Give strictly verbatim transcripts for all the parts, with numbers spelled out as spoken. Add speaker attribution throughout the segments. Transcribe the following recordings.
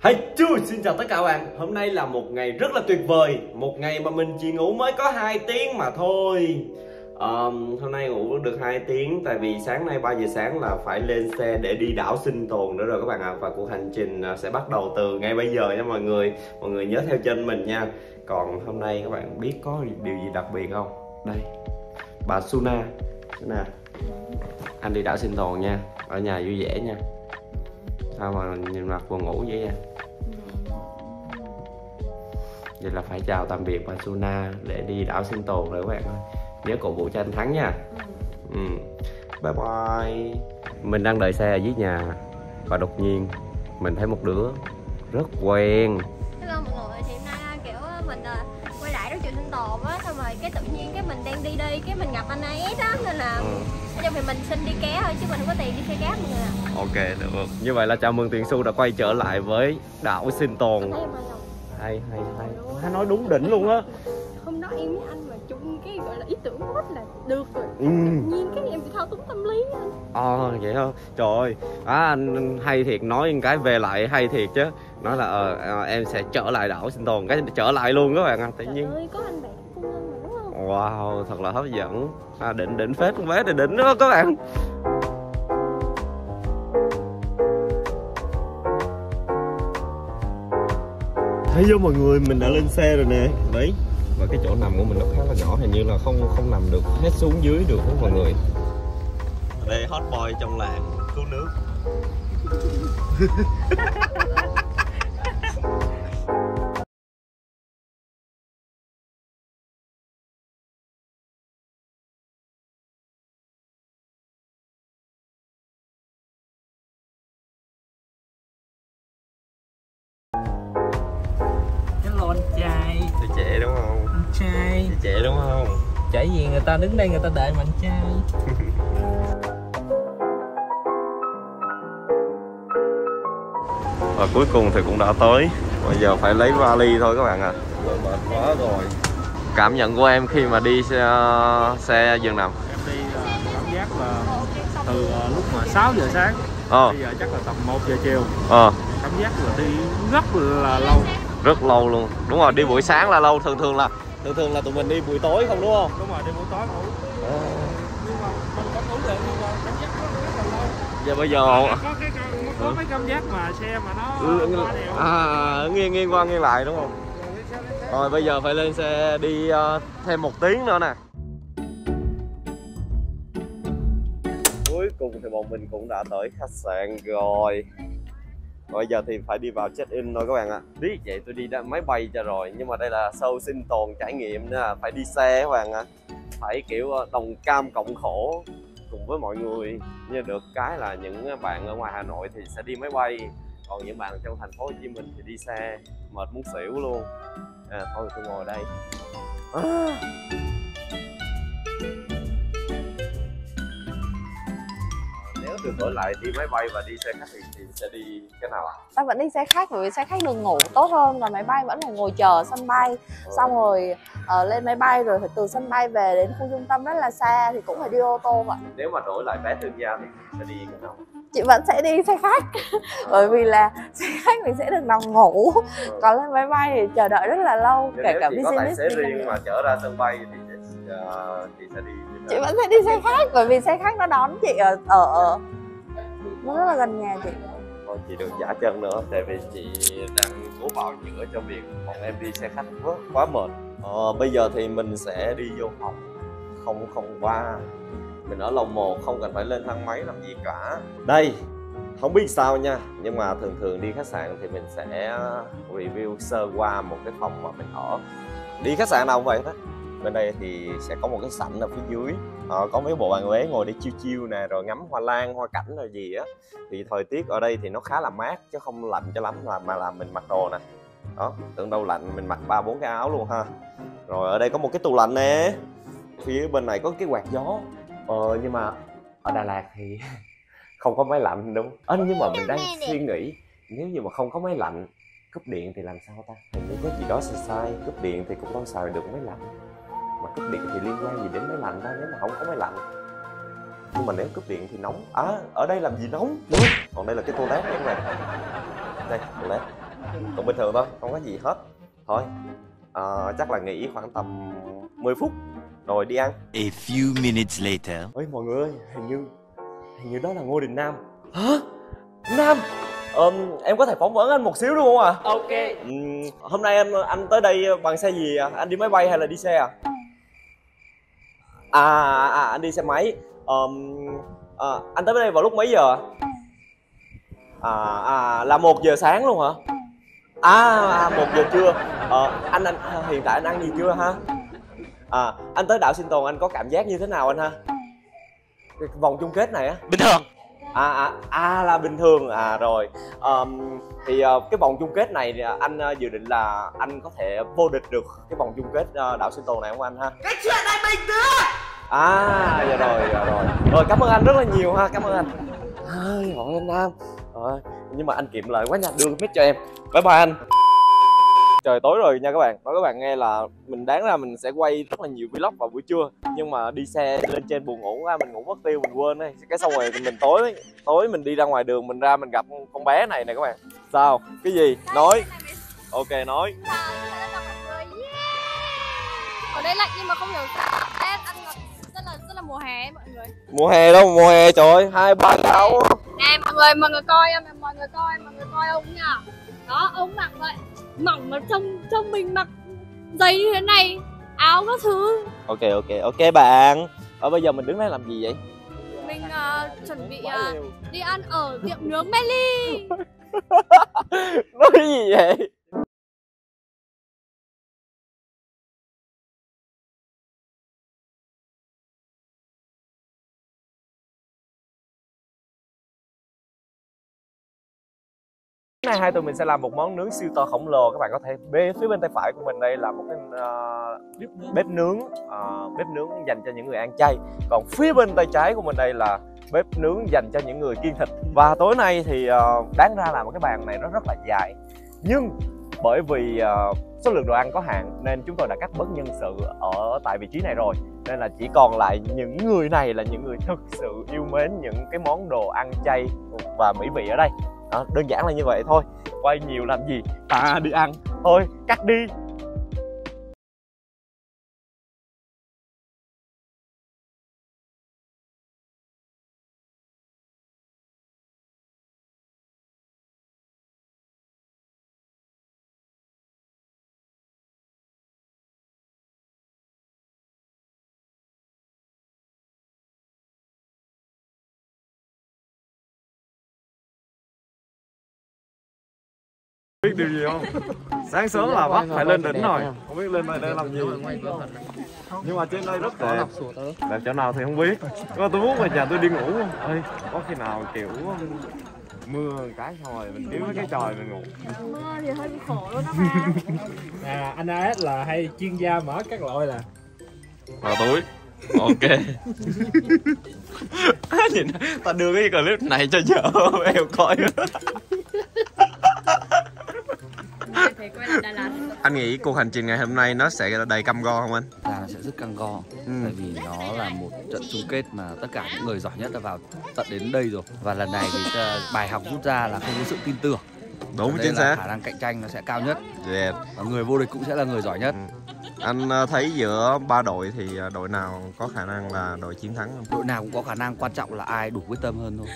Speaker 1: Hey chú, xin chào tất cả các bạn. Hôm nay là một ngày rất là tuyệt vời. Một ngày mà mình chỉ ngủ mới có hai tiếng mà thôi. um, Hôm nay ngủ được hai tiếng. Tại vì sáng nay ba giờ sáng là phải lên xe để đi đảo Sinh Tồn nữa rồi các bạn ạ. à. Và cuộc hành trình sẽ bắt đầu từ ngay bây giờ nha mọi người. Mọi người nhớ theo chân mình nha. Còn hôm nay các bạn biết có điều gì đặc biệt không? Đây, bà Suna nè, anh đi đảo Sinh Tồn nha. Ở nhà vui vẻ nha. Sao mà nhìn mặt buồn ngủ vậy nha. Vậy là phải chào tạm biệt bà Suna để đi đảo Sinh Tồn rồi các bạn ơi. Nhớ cổ vũ cho anh Thắng nha. ừ. Bye bye. Mình đang đợi xe ở dưới nhà và đột nhiên mình thấy một đứa rất quen.
Speaker 2: Hello mọi người, thì hôm nay kiểu mình uh, quay lại đảo trường Sinh Tồn á, xong rồi cái tự nhiên cái mình đang đi đi cái mình gặp anh ấy đó, nên là ừ. Nói chung thì mình xin đi ké thôi chứ mình không có tiền đi xe cáp nữa.
Speaker 1: Ok, được. Như vậy là chào mừng Tiền Xu đã quay trở lại với đảo Sinh Tồn. Hay hay hay. Hắn nói đúng đỉnh luôn á.
Speaker 2: Hôm đó em với anh mà chung cái gọi là ý tưởng hết là được rồi.
Speaker 1: Ừ.
Speaker 2: Tự nhiên cái em bị thao túng tâm lý anh.
Speaker 1: Ờ à, vậy không? Trời ơi, à, anh hay thiệt, nói cái về lại hay thiệt chứ. Nói là ờ, à, em sẽ trở lại đảo Sinh Tồn, cái trở lại luôn các bạn ạ. Tự nhiên.
Speaker 2: Trời ơi, có anh bạn phu nhân mà đúng không?
Speaker 1: Wow, thật là hấp dẫn. À, đỉnh đỉnh phết con bé này, đỉnh đó các bạn. Thấy chưa mọi người, mình đã lên xe rồi nè. Đấy, và cái chỗ nằm của mình nó khá là nhỏ, hình như là không không nằm được hết xuống dưới được đó mọi người. Ở đây hot boy trong làng cứu nước.
Speaker 3: Anh trai.
Speaker 1: Thì trẻ đúng không?
Speaker 3: Anh trai.
Speaker 1: Thì trẻ đúng không?
Speaker 3: Chả gì người ta đứng đây người ta đợi mà anh trai.
Speaker 1: Và cuối cùng thì cũng đã tới. Bây giờ phải lấy vali thôi các bạn ạ. À. Mệt quá rồi. Cảm nhận của em khi mà đi xe, xe giường nằm?
Speaker 3: Em đi cảm giác là từ lúc mà sáu giờ sáng ờ. Bây giờ chắc là tầm một giờ chiều.
Speaker 1: Ờ.
Speaker 3: Cảm giác là đi rất là lâu.
Speaker 1: Rất lâu luôn. Đúng rồi, đi buổi sáng là lâu, thường thường là thường thường là tụi mình đi buổi tối không đúng không?
Speaker 3: Đúng rồi, đi buổi tối ngủ. À. Nhưng mà mình vẫn ngủ được, nhưng mà cảm giác rất, rất là lâu.
Speaker 1: Giờ bây giờ
Speaker 3: có cái có ừ. cái cảm giác mà xe mà nó qua đèo.
Speaker 1: À, nghiêng nghiêng qua nghiêng lại đúng không? Rồi bây giờ phải lên xe đi uh, thêm một tiếng nữa nè. Cuối cùng thì bọn mình cũng đã tới khách sạn rồi. Bây giờ thì phải đi vào check-in thôi các bạn ạ. Biết vậy tôi đi máy bay cho rồi. Nhưng mà đây là show Sinh Tồn trải nghiệm nên là phải đi xe các bạn ạ. Phải kiểu đồng cam cộng khổ cùng với mọi người. Nhưng được cái là những bạn ở ngoài Hà Nội thì sẽ đi máy bay. Còn những bạn trong thành phố Hồ Chí Minh thì đi xe. Mệt muốn xỉu luôn. À, thôi tôi ngồi đây. À. Nếu được đổi lại đi máy bay và đi xe khách thì, thì sẽ đi cái nào ạ?
Speaker 4: Ta vẫn đi xe khách bởi vì xe khách đường ngủ tốt hơn, và máy bay vẫn phải ngồi chờ sân bay. Ừ. Xong rồi uh, lên máy bay rồi phải từ sân bay về đến khu trung tâm rất là xa thì cũng phải đi ô tô vậy.
Speaker 1: Nếu mà đổi lại vé thương gia thì sẽ đi cái nào?
Speaker 4: Chị vẫn sẽ đi xe khách. À. Bởi vì là xe khách mình sẽ được nằm ngủ. Ừ. Còn lên máy bay thì chờ đợi rất là lâu.
Speaker 1: Nếu
Speaker 4: kể cả
Speaker 1: business có tài xế riêng mà chở ra sân bay thì uh, chị sẽ đi.
Speaker 4: Chị vẫn sẽ đi xe khách bởi vì xe khách nó đón chị ở ở, ở. Nó rất là gần nhà chị.
Speaker 1: Thôi chị đừng giả chân nữa, tại vì chị đang cố bào chữa cho việc bọn em đi xe khách quá, quá mệt. Ờ, bây giờ thì mình sẽ đi vô phòng không không ba. Mình ở lầu một, không cần phải lên thang máy làm gì cả. Đây, không biết sao nha, nhưng mà thường thường đi khách sạn thì mình sẽ review sơ qua một cái phòng mà mình ở. Đi khách sạn nào cũng vậy đó. Bên đây thì sẽ có một cái sảnh ở phía dưới, ờ, có mấy bộ bàn ghế ngồi để chill chill nè, rồi ngắm hoa lan, hoa cảnh rồi gì á. Thì thời tiết ở đây thì nó khá là mát chứ không lạnh cho lắm, là mà là mình mặc đồ nè. Đó, tưởng đâu lạnh mình mặc ba bốn cái áo luôn ha. Rồi ở đây có một cái tủ lạnh nè. Phía bên này có cái quạt gió. Ờ, nhưng mà ở Đà Lạt thì không có máy lạnh đúng. Ờ, nhưng mà mình đang suy nghĩ nếu như mà không có máy lạnh, cúp điện thì làm sao ta? Hình như có gì đó sai sai, cúp điện thì cũng đâu xài được máy lạnh. Mà cúp điện thì liên quan gì đến máy lạnh ta nếu mà không có máy lạnh? Nhưng mà nếu cúp điện thì nóng. À, ở đây làm gì nóng? Còn đây là cái toilet các bạn. Đây, toilet. Cũng bình thường thôi, không có gì hết. Thôi, à, chắc là nghỉ khoảng tầm mười phút rồi đi ăn.
Speaker 5: A few minutes later.
Speaker 1: Ôi mọi người ơi, hình như hình như đó là Ngô Đình Nam. Hả? Nam? Ờ, em có thể phỏng vấn anh một xíu đúng không ạ? À?
Speaker 6: Ok.
Speaker 1: Uhm, hôm nay anh anh tới đây bằng xe gì à? Anh đi máy bay hay là đi xe à? À, à, à anh đi xe máy. Um, à, anh tới đây vào lúc mấy giờ? À, à là một giờ sáng luôn hả? À, à một giờ trưa. Ờ, anh anh hiện tại anh ăn gì chưa ha? À, anh tới đảo Sinh Tồn anh có cảm giác như thế nào anh ha? Cái vòng chung kết này á?
Speaker 5: Bình thường.
Speaker 1: À, à, à là bình thường. À rồi. Um, thì uh, cái vòng chung kết này thì anh uh, dự định là anh có thể vô địch được cái vòng chung kết uh, đảo Sinh Tồn này không anh ha?
Speaker 6: Cái chuyện này bình thường.
Speaker 1: À, dạ rồi, dạ rồi. Rồi cảm ơn anh rất là nhiều ha, cảm ơn anh. Ai, hỏi anh Nam. Rồi, nhưng mà anh kiệm lời quá nha, đưa mic cho em. Bye bye anh. Trời tối rồi nha các bạn. Nói các bạn nghe là mình đáng ra mình sẽ quay rất là nhiều vlog vào buổi trưa, nhưng mà đi xe lên trên buồn ngủ quá, mình ngủ mất tiêu, mình quên ấy. Cái xong rồi mình tối tối mình đi ra ngoài đường, mình ra mình gặp con bé này nè các bạn. Sao? Cái gì? Nói. Ok, nói.
Speaker 2: Ở đây lạnh nhưng mà không hiểu sao Tết ăn ngọt rất là rất là mùa hè mọi người.
Speaker 1: Mùa hè đâu, mùa hè trời ơi, hai ba sáu.
Speaker 2: Nè mọi người, mọi người coi em, mọi người coi, mọi người coi ông nha. Đó, ông mặc vậy, mỏng mà trông trông mình mặc giày như thế này, áo các thứ.
Speaker 1: Ok ok ok bạn. Ở bây giờ mình đứng đây làm gì vậy?
Speaker 2: Mình uh, chuẩn bị uh, đi ăn ở tiệm nướng Melly.
Speaker 1: Nói gì vậy? Hôm nay hai tụi mình sẽ làm một món nướng siêu to khổng lồ. Các bạn có thể bê phía bên tay phải của mình đây là một cái uh, bếp nướng uh, bếp nướng dành cho những người ăn chay. Còn phía bên tay trái của mình đây là bếp nướng dành cho những người kiêng thịt. Và tối nay thì uh, đáng ra là một cái bàn này nó rất là dài, nhưng bởi vì uh, số lượng đồ ăn có hạn nên chúng tôi đã cắt bớt nhân sự ở tại vị trí này rồi, nên là chỉ còn lại những người này là những người thực sự yêu mến những cái món đồ ăn chay và mỹ vị ở đây. À, đơn giản là như vậy thôi. Quay nhiều làm gì, ta đi ăn thôi, cắt đi. Biết điều gì không? Sáng sớm là bắt phải lên đỉnh rồi, không biết lên đây để làm gì. Nhưng mà trên đây rất đẹp. Đẹp chỗ nào thì không biết. Có tôi muốn về nhà tôi đi ngủ không? Ê, có khi nào kiểu mưa cái xong rồi mình kiếm cái tròi mình ngủ.
Speaker 2: Mưa thì hơi khổ luôn đó mà.
Speaker 3: À, anh a ét là hay chuyên gia mở các loại là
Speaker 1: Vào túi. Ok. Nhìn ta đưa cái clip này cho vợ em coi. Anh nghĩ cuộc hành trình ngày hôm nay nó sẽ đầy cam go không anh?
Speaker 7: Là nó sẽ rất cam go, ừ. Tại vì nó là một trận chung kết mà tất cả những người giỏi nhất đã vào tận đến đây rồi. Và lần này thì bài học rút ra là không có sự tin tưởng.
Speaker 1: Đúng, chính xác.
Speaker 7: Khả năng cạnh tranh nó sẽ cao nhất,
Speaker 1: yeah.
Speaker 7: Và người vô địch cũng sẽ là người giỏi nhất,
Speaker 1: ừ. Anh thấy giữa ba đội thì đội nào có khả năng là đội chiến thắng không?
Speaker 7: Đội nào cũng có khả năng, quan trọng là ai đủ quyết tâm hơn thôi.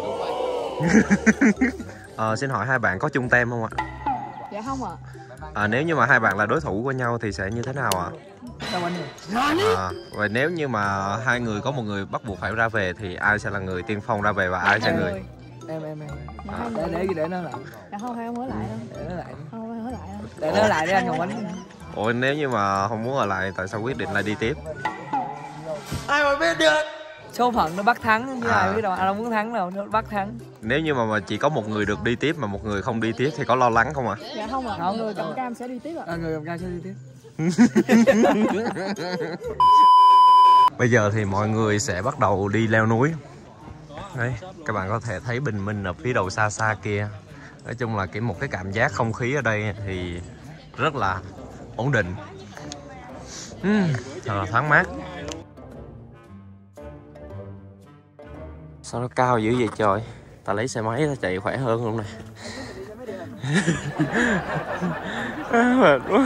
Speaker 1: ờ, Xin hỏi hai bạn có chung tem không ạ?
Speaker 4: Dạ không ạ.
Speaker 1: À, nếu như mà hai bạn là đối thủ của nhau thì sẽ như thế nào ạ? À, và nếu như mà hai người có một người bắt buộc phải ra về thì ai sẽ là người tiên phong ra về và ai sẽ người?
Speaker 6: Em em em.
Speaker 1: À.
Speaker 6: Để để để nó lại.
Speaker 4: Dạ không, hay không hứa lại đâu.
Speaker 6: Để nó lại.
Speaker 4: Không, hay hứa lại đâu.
Speaker 6: Để nó lại đi anh Ngọc Ánh.
Speaker 1: Ủa nếu như mà không muốn ở lại tại sao quyết định là đi tiếp?
Speaker 6: Ai mà biết được. Số phận nó bắt thắng chứ
Speaker 1: à.
Speaker 6: ai biết đâu, ai đâu muốn thắng đâu, nó bắt thắng.
Speaker 1: Nếu như mà, mà chỉ có một người được đi tiếp mà một người không đi tiếp thì có lo lắng không ạ? À?
Speaker 4: Dạ không ạ, à. Người cầm cam sẽ đi tiếp ạ.
Speaker 6: À, người cầm cam sẽ đi tiếp.
Speaker 1: Bây giờ thì mọi người sẽ bắt đầu đi leo núi. Đấy, các bạn có thể thấy bình minh ở phía đầu xa xa kia. Nói chung là cái một cái cảm giác không khí ở đây thì rất là ổn định. uhm, Thật là thoáng mát. Sao nó cao dữ vậy trời? Ta lấy xe máy ta chạy khỏe hơn luôn nè. Mệt quá.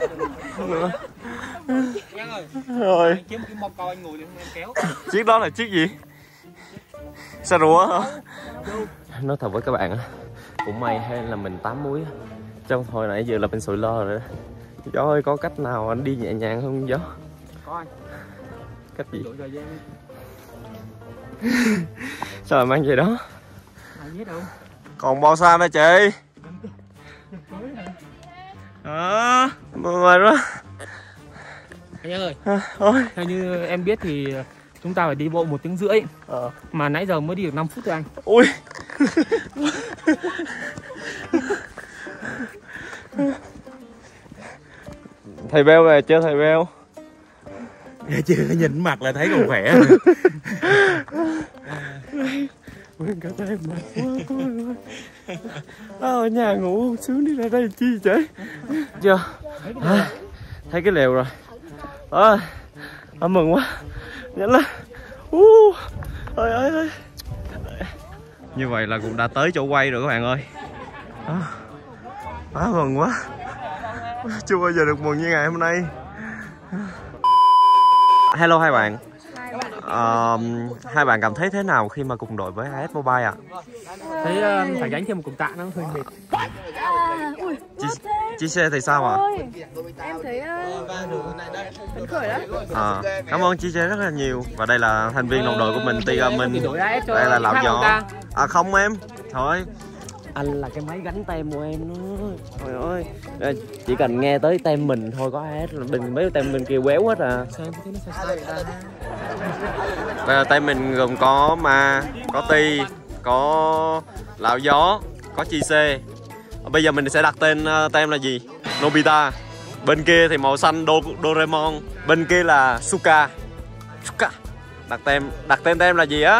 Speaker 3: Nhân ơi.
Speaker 1: Rồi.
Speaker 3: Anh kiếm cái móc câu anh ngồi đi em kéo.
Speaker 1: Chiếc đó là chiếc gì? Xe rùa hả? Nói thật với các bạn á, cũng may hay là mình tám múi á. Trong hồi nãy giờ là mình sụi lơ rồi đó. Gió ơi, có cách nào anh đi nhẹ nhàng không Gió?
Speaker 3: Có anh.
Speaker 1: Cách gì?
Speaker 3: Đổi thời gian.
Speaker 1: Sao lại mang vậy đó?
Speaker 3: Anh biết đâu.
Speaker 1: Còn bao xa nữa chị? À, mệt quá.
Speaker 3: Anh Nhân ơi.
Speaker 1: À, thôi.
Speaker 3: Theo như em biết thì chúng ta phải đi bộ một tiếng rưỡi. Ờ. Mà nãy giờ mới đi được năm phút thôi anh.
Speaker 1: Ui. Thầy Beo về chưa thầy Beo?
Speaker 8: Chưa nhìn mặt là thấy còn khỏe.
Speaker 1: Nguyên cả tay mệt quá cô ơi. Ở nhà ngủ không sướng đi ra đây chi vậy? Chưa? À, thấy cái lều rồi. À, à, mừng quá. Nhanh lên. Uh, ơi ơi ơi. Như vậy là cũng đã tới chỗ quay rồi các bạn ơi. À, à, mừng quá. Chưa bao giờ được mừng như ngày hôm nay. Hello hai bạn. Uh, hai bạn cảm thấy thế nào khi mà cùng đội với a ét Mobile ạ? À?
Speaker 3: Thấy uh, phải gánh thêm một cục tạ nó hơi mệt.
Speaker 1: Chị, chị xe thì sao ạ? À?
Speaker 4: Em thấy phấn khởi đó.
Speaker 1: À, cảm ơn chị xe rất là nhiều. Và đây là thành viên đồng đội của mình, Tiga Minh. Đây là Lão Gió. À không em. Thôi. Anh là cái máy gánh tem của em đó. Trời ơi. Chỉ cần nghe tới tem mình thôi có a ét là bên mấy tem bên kia quéo hết à. Đây là tem mình gồm có Ma, có Ti, có Lão Gió, có Chi Xê. Bây giờ mình sẽ đặt tên tem là gì? Nobita. Bên kia thì màu xanh Do Doraemon. Bên kia là Suka. Suka. Đặt tem, đặt tên tem là gì á?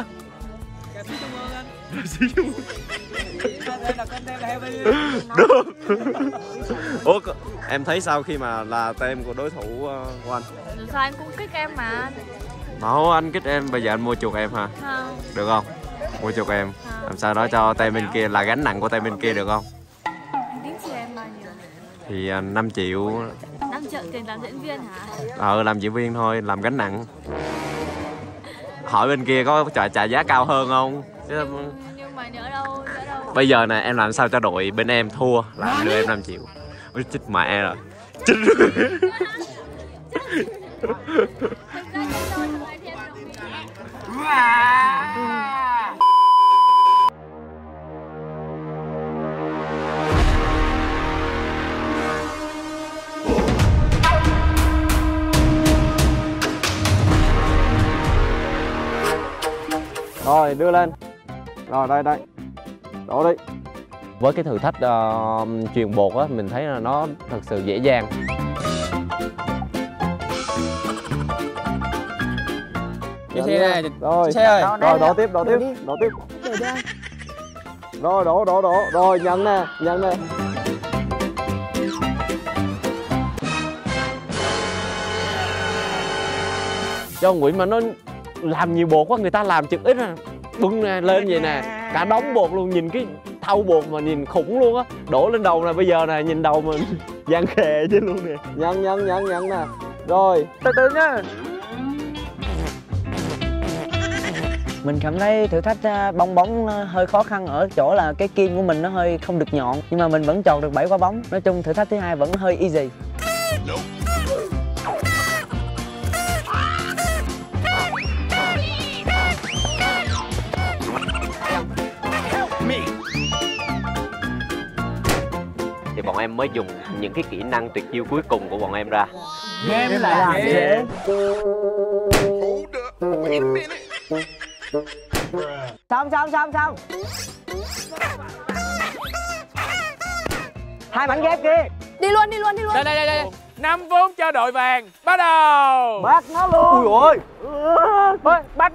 Speaker 1: Được. Ủa, em thấy sao khi mà là tem của đối thủ của anh?
Speaker 4: Sao anh cũng kích em mà.
Speaker 1: Đâu, anh kích em, bây giờ anh mua chuột em hả?
Speaker 4: Không.
Speaker 1: Được không? Mua chuột em. Không. Làm sao đó cho tem bên kia là gánh nặng của tem bên kia được không?
Speaker 4: Tính cho em bao nhiêu?
Speaker 1: Thì năm triệu.
Speaker 4: năm triệu tiền làm diễn viên hả?
Speaker 1: Ờ, làm diễn viên thôi, làm gánh nặng. Hỏi bên kia có trả, trả giá cao hơn không? Chứ...
Speaker 4: Nhưng, nhưng mà nhớ đâu, nhớ đâu.
Speaker 1: Bây giờ nè, em làm sao cho đội bên em thua là đưa em năm triệu. Ôi chích mẹ rồi. Chích. Rồi đưa lên. Rồi đây đây. Đổ đi. Với cái thử thách uh, truyền bột á, mình thấy là nó thật sự dễ dàng.
Speaker 3: Chị xe này,
Speaker 1: rồi.
Speaker 3: Xe ơi.
Speaker 1: Rồi đổ tiếp, đổ tiếp, đổ tiếp. Rồi đổ đổ đổ, rồi nhận nè, nhận nè. Cho Nguyễn mà nó làm nhiều bột quá, người ta làm chừng ít à. Bưng nè, lên vậy nè, cả đống bột luôn, nhìn cái thau bột mà nhìn khủng luôn á. Đổ lên đầu nè, bây giờ nè, nhìn đầu mình giang khề chứ luôn nè. Nhận, nhận, nhận, nhận nè. Rồi, từ từ nhá.
Speaker 9: Mình cảm thấy thử thách bong bóng hơi khó khăn ở chỗ là cái kim của mình nó hơi không được nhọn. Nhưng mà mình vẫn chọn được bảy quả bóng. Nói chung thử thách thứ hai vẫn hơi easy.
Speaker 1: Thì bọn em mới dùng những cái kỹ năng tuyệt chiêu cuối cùng của bọn em ra.
Speaker 9: Game lại làm dễ. Xong xong xong xong. Hai mảnh ghép kia.
Speaker 4: Đi luôn đi luôn đi luôn.
Speaker 3: Đây đây đây đây. năm phút cho đội vàng. Bắt đầu.
Speaker 9: Bắt nó luôn.
Speaker 1: Ui ôi.
Speaker 9: Bắt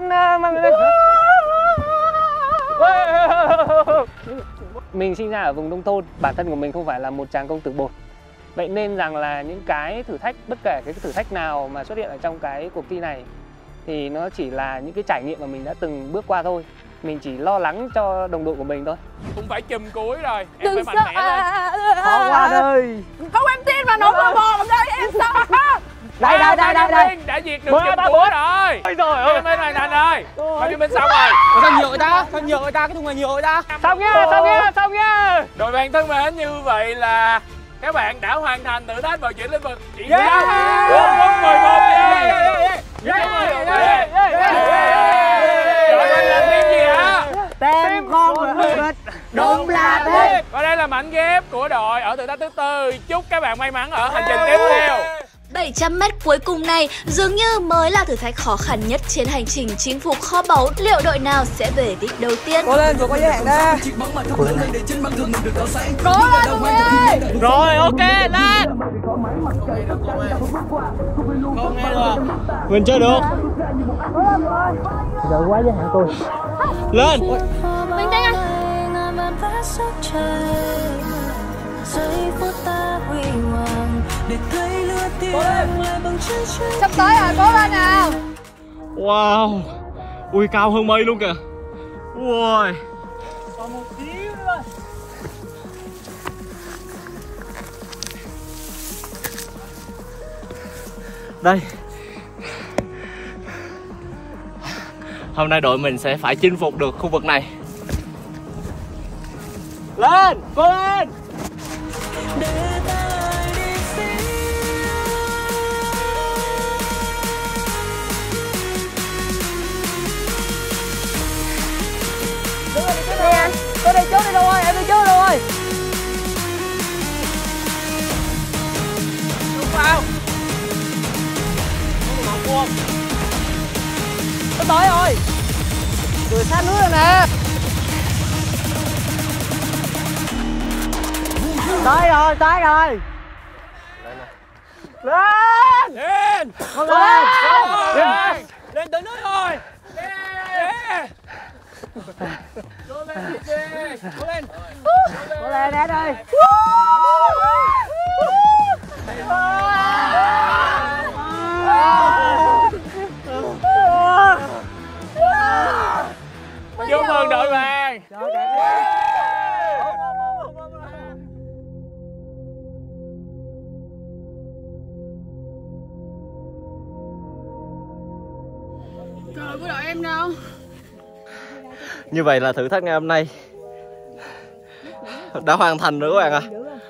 Speaker 9: mình sinh ra ở vùng nông thôn, bản thân của mình không phải là một chàng công tử bột. Vậy nên rằng là những cái thử thách, bất kể cái thử thách nào mà xuất hiện ở trong cái cuộc thi này thì nó chỉ là những cái trải nghiệm mà mình đã từng bước qua thôi.
Speaker 10: mình chỉ lo lắng cho đồng đội của mình thôi.
Speaker 3: Cũng phải chùm cuối rồi, em
Speaker 4: Đừng
Speaker 3: phải mạnh
Speaker 4: sợ.
Speaker 3: mẽ lên.
Speaker 10: Khó quá ơi.
Speaker 4: Không, em tin vào nó vừa bò đây, em sợ.
Speaker 10: Đây đây đây đây đây.
Speaker 3: Đã diệt được chùm cuối rồi.
Speaker 10: Ôi trời ơi.
Speaker 3: Em bên này Thành ơi. Mà bên xong rồi.
Speaker 10: Sao nhựa ta? Sao nhựa ta? Cái thùng này nhựa ta? Xong nha, xong nha, xong nha.
Speaker 3: Đội bạn thân mến, như vậy là các bạn đã hoàn thành thử thách vận chuyển lĩnh vực chỉ
Speaker 10: Yeah.
Speaker 3: số mười một Đội mình là team gì hả?
Speaker 10: Tem con vịt. Đúng là thế.
Speaker 3: Và đây là mảnh ghép của đội ở thử thách thứ tư. Chúc các bạn may mắn ở hành trình tiếp theo.
Speaker 11: bảy trăm mét cuối cùng này dường như mới là thử thách khó khăn nhất trên hành trình chinh phục kho báu. Liệu đội nào sẽ về đích đầu tiên?
Speaker 10: Cố lên, vượt qua giới hạn ra.
Speaker 11: Cố lên.
Speaker 4: Cố lên tụi mình ơi.
Speaker 10: Rồi, ok, lên. Không nghe được. Mình chơi được. Giờ quá giới hạn tôi. Lên.
Speaker 2: Mình đây anh.
Speaker 4: Sắp tới rồi, cố lên nào.
Speaker 10: Wow. Ui, cao hơn mây luôn kìa. Ui. Còn một xíu nữa thôi. Đây. Hôm nay đội mình sẽ phải chinh phục được khu vực này. Lên, cố lên.
Speaker 4: Đây anh, tôi đi trước đi đâu ơi, em đi trước đâu ơi.
Speaker 10: Đúng vào. Không.
Speaker 4: Tôi tới rồi. Vừa sát nước rồi nè. Tới rồi, tới rồi. Lên.
Speaker 3: Lên.
Speaker 4: Con lên.
Speaker 3: Lên. Lên tới nơi rồi. Yeah. Cố lên chị Chi. Cố lên.
Speaker 4: Cố lên Nét ơi.
Speaker 3: Chúc mừng đội vàng.
Speaker 4: Trời, của đội em đâu?
Speaker 1: Như vậy là thử thách ngày hôm nay đã hoàn thành rồi các bạn ạ.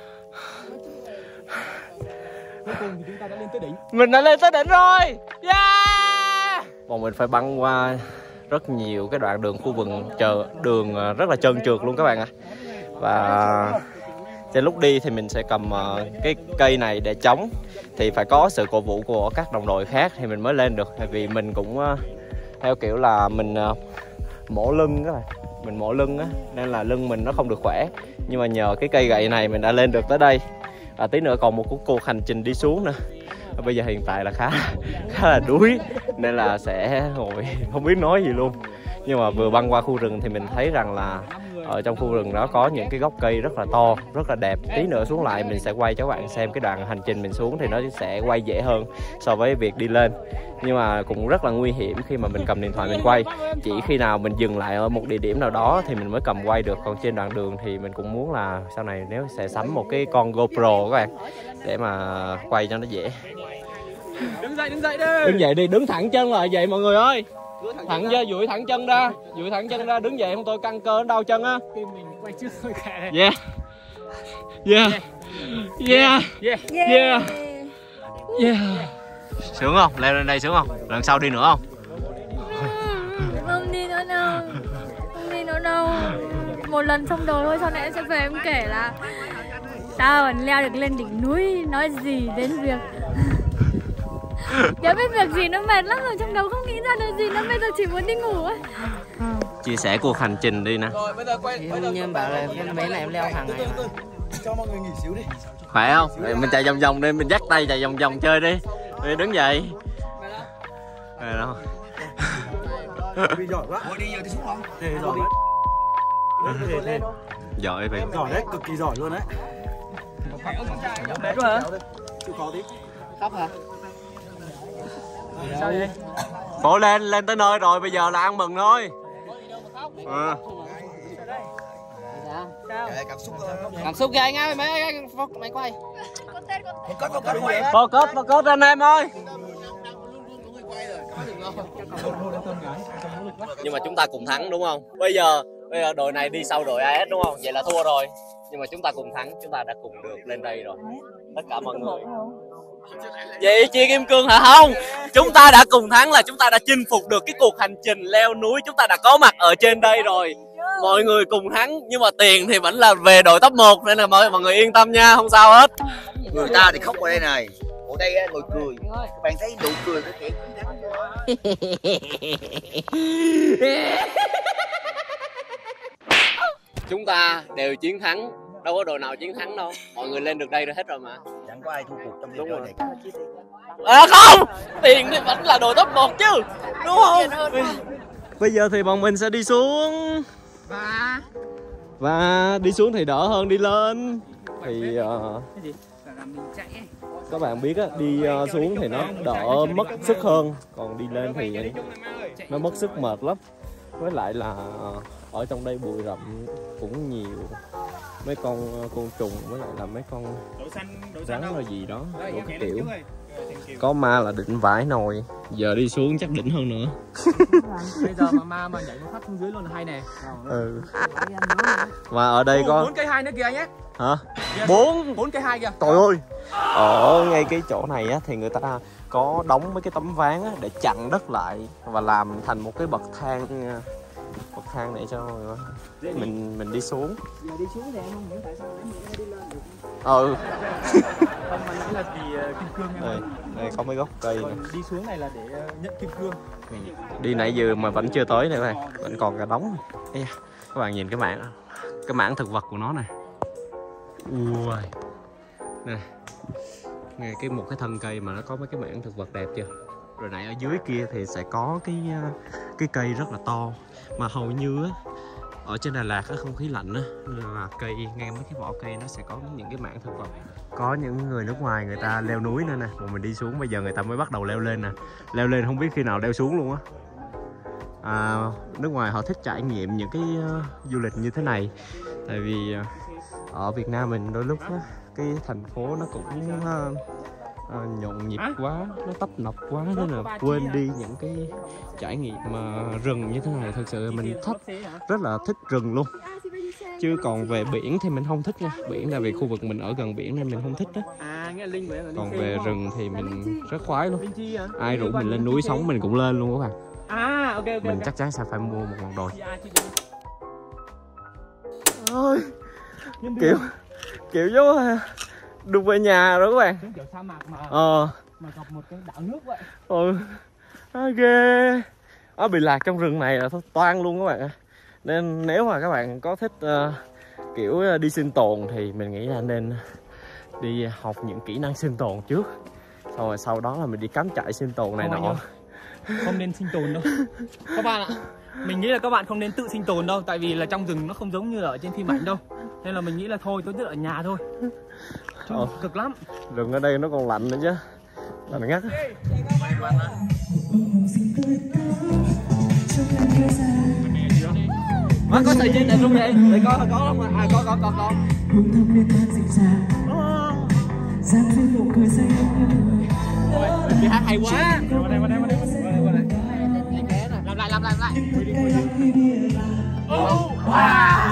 Speaker 1: Mình đã lên tới đỉnh rồi. Yeah! Bọn mình phải băng qua rất nhiều cái đoạn đường khu vực chờ đường rất là trơn trượt luôn các bạn ạ. Và trên lúc đi thì mình sẽ cầm cái cây này để chống, thì phải có sự cổ vũ của các đồng đội khác thì mình mới lên được. Tại vì mình cũng theo kiểu là mình mổ lưng các bạn, mình mổ lưng á, nên là lưng mình nó không được khỏe. Nhưng mà nhờ cái cây gậy này mình đã lên được tới đây. Và tí nữa còn một cuộc hành trình đi xuống nữa. Và bây giờ hiện tại là khá khá là đuối nên là sẽ ngồi không biết nói gì luôn. Nhưng mà vừa băng qua khu rừng thì mình thấy rằng là ở trong khu rừng đó có những cái gốc cây rất là to, rất là đẹp. Tí nữa xuống lại mình sẽ quay cho các bạn xem cái đoạn hành trình mình xuống thì nó sẽ quay dễ hơn so với việc đi lên. Nhưng mà cũng rất là nguy hiểm khi mà mình cầm điện thoại mình quay. Chỉ khi nào mình dừng lại ở một địa điểm nào đó thì mình mới cầm quay được. Còn trên đoạn đường thì mình cũng muốn là sau này nếu sẽ sắm một cái con GoPro các bạn, để mà quay cho nó dễ.
Speaker 10: Đứng dậy, đứng dậy đi.
Speaker 1: Đứng dậy đi, đứng thẳng chân lại vậy mọi người ơi. Thẳng ra, duỗi thẳng chân ra, duỗi thẳng chân ra, đứng dậy không tôi căng cơ đau chân á.
Speaker 10: Tim mình quay trước thôi kệ.
Speaker 1: Yeah. Yeah. Yeah.
Speaker 10: Yeah.
Speaker 1: Yeah. Yeah. Sướng không? Leo lên đây sướng không? Lần sau đi nữa không?
Speaker 2: Không đi nữa đâu. Không đi nữa đâu. Một lần xong rồi thôi, sau này em sẽ về em kể là sao còn leo được lên đỉnh núi, nói gì đến việc chả biết việc gì, nó mệt lắm rồi, trong đầu không nghĩ ra được gì, nó bây giờ chỉ muốn đi ngủ ấy.
Speaker 1: Chia sẻ cuộc hành trình đi nè.
Speaker 10: Rồi bây giờ quay, bây giờ em bảo là cái bé này em leo hàng ngày.
Speaker 6: Cho mọi người nghỉ xíu đi.
Speaker 1: Khỏe không? Mình chạy vòng vòng đi, mình dắt tay chạy vòng vòng chơi đi. Đi đứng dậy. Rồi đâu.
Speaker 6: Vì giỏi quá. Ôi đi giờ đi xuống không? Thế giỏi đấy.
Speaker 1: Giỏi vậy.
Speaker 6: Giỏi đấy, cực kỳ giỏi luôn đấy.
Speaker 10: Mệt quá hả?
Speaker 6: Chịu khó tí.
Speaker 10: Khóc hả?
Speaker 1: Sao vậy? Cố lên, lên tới nơi rồi, bây giờ là ăn mừng thôi.
Speaker 10: À.
Speaker 6: Cảm xúc
Speaker 9: Cảm xúc kìa anh ơi, mấy anh máy quay.
Speaker 10: Focus, focus anh em ơi.
Speaker 1: Nhưng mà chúng ta cùng thắng đúng không? Bây giờ bây giờ đội này đi sau đội a ét đúng không? Vậy là thua rồi. Nhưng mà chúng ta cùng thắng, chúng ta đã cùng được lên đây rồi. Tất cả mọi người. Vậy chia kim cương hả? Không, chúng ta đã cùng thắng là chúng ta đã chinh phục được cái cuộc hành trình leo núi. Chúng ta đã có mặt ở trên đây rồi. Mọi người cùng thắng, nhưng mà tiền thì vẫn là về đội top một. Nên là mọi, mọi người yên tâm nha, không sao hết.
Speaker 6: Người ta thì khóc ở đây này, ở đây á, ngồi cười. Các bạn thấy nụ cười của kẻ chiến thắng.
Speaker 1: Chúng ta đều chiến thắng, đâu có đội nào chiến thắng đâu. Mọi người lên được đây rồi hết rồi mà.
Speaker 6: Chẳng có ai thua cuộc trong
Speaker 1: đúng
Speaker 6: video
Speaker 1: rồi.
Speaker 6: này.
Speaker 1: À không, tiền thì vẫn là đội top một chứ, đúng không? Bây giờ thì bọn mình sẽ đi xuống
Speaker 9: Và
Speaker 1: và đi xuống thì đỡ hơn đi lên. Thì uh, các bạn biết á, đi uh, xuống thì nó đỡ mất sức hơn, còn đi lên thì nó mất sức mệt lắm. Với lại là ở trong đây bụi rậm cũng nhiều, mấy con côn trùng với lại là mấy con rắn là gì đó, đủ các kiểu. Có ma là đỉnh vãi nồi, giờ đi xuống chắc đỉnh hơn nữa.
Speaker 3: Bây giờ mà ma mà nhảy một phát xuống dưới luôn là hay nè.
Speaker 1: Ừ. Mà ở đây có
Speaker 3: bốn cây hai nữa kìa nhé.
Speaker 1: hả? Bốn
Speaker 3: bốn cây hai kìa.
Speaker 1: Trời ơi. Ở ngay cái chỗ này á thì người ta có đóng mấy cái tấm ván á để chặn đất lại và làm thành một cái bậc thang bậc thang để cho mình mình đi xuống.
Speaker 3: Giờ đi xuống thì em không hiểu tại sao nãy mình đi lên được.
Speaker 1: Ừ.
Speaker 3: Không, mà nghĩ là vì uh, kim cương em.
Speaker 1: Đây, đây có mấy gốc cây này.
Speaker 3: Đi xuống này là để uh, nhận kim cương.
Speaker 1: Đi nãy giờ mà vẫn chưa tới này các bạn, vẫn còn cả đống. Ê, các bạn nhìn cái mảng cái mảng thực vật của nó này. Ui. Nè. Nghe cái một cái thân cây mà nó có mấy cái mảng thực vật đẹp chưa? Rồi nãy ở dưới kia thì sẽ có cái cái cây rất là to, mà hầu như á ở trên Đà Lạt á không khí lạnh á nên là cây ngang mấy cái vỏ cây nó sẽ có những cái mảng thực vật. Có những người nước ngoài người ta leo núi nữa nè, mà mình đi xuống bây giờ người ta mới bắt đầu leo lên nè. Leo lên không biết khi nào leo xuống luôn á. À, nước ngoài họ thích trải nghiệm những cái uh, du lịch như thế này. Tại vì uh, ở Việt Nam mình đôi lúc á, cái thành phố nó cũng uh, uh, nhộn nhịp quá, nó tấp nập quá nên là quên đi những cái trải nghiệm mà rừng như thế này. Thật sự mình thích, rất là thích rừng luôn. Chứ còn về biển thì mình không thích nha. Biển là vì khu vực mình ở gần biển nên mình không thích đó. Còn về rừng thì mình rất khoái luôn. Ai rủ mình lên núi sống mình cũng lên luôn các bạn.
Speaker 3: À, ok ok.
Speaker 1: Mình chắc chắn sẽ phải mua một ngọn đồi. Ôi, kiểu kiểu giống được về nhà rồi các bạn.
Speaker 3: Kiểu sa mạc mà.
Speaker 1: Ờ.
Speaker 3: Mà gặp một cái đảo nước vậy.
Speaker 1: Ừ. À, ghê. Nó bị lạc trong rừng này là toan luôn các bạn. Nên nếu mà các bạn có thích uh, kiểu đi sinh tồn thì mình nghĩ là nên đi học những kỹ năng sinh tồn trước. Xong rồi sau đó là mình đi cắm trại sinh tồn này nọ.
Speaker 3: Không nên sinh tồn đâu các bạn ạ. Mình nghĩ là các bạn không nên tự sinh tồn đâu. Tại vì là trong rừng nó không giống như ở trên phim ảnh đâu. Nên là mình nghĩ là thôi tốt nhất ở nhà thôi. Ờ. Cực lắm.
Speaker 1: Rừng ở đây nó còn lạnh nữa chứ. Lạnh ngắt.
Speaker 10: Má có sợi dây đẹp luôn vậy? Để có có không? À có có có có. Mình bị hát hay quá. Qua đây qua đây qua đây qua đây. Làm lại làm lại làm lại. Oh, wow.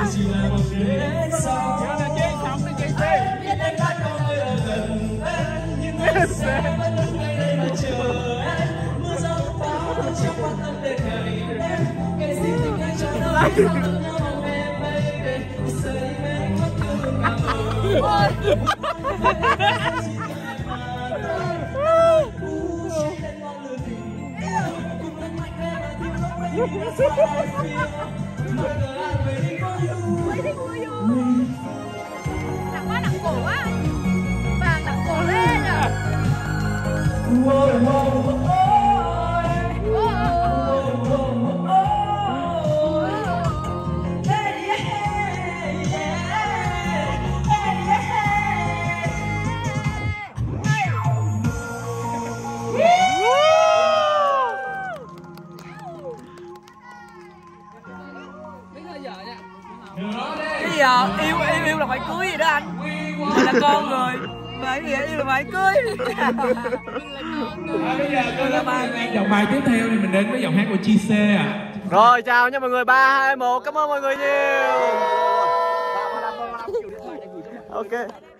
Speaker 2: Nặng quá, nặng cổ quá. Vàng nặng cổ lên à.
Speaker 9: anh. Mình là con người. Mà nghĩa như là mày cưới.
Speaker 12: Bây giờ tôi là bài dòng bài tiếp theo thì mình đến với giọng hát của Chi Xê ạ.
Speaker 10: Rồi chào nha mọi người, ba hai một, cảm ơn mọi người nhiều.
Speaker 1: Ok.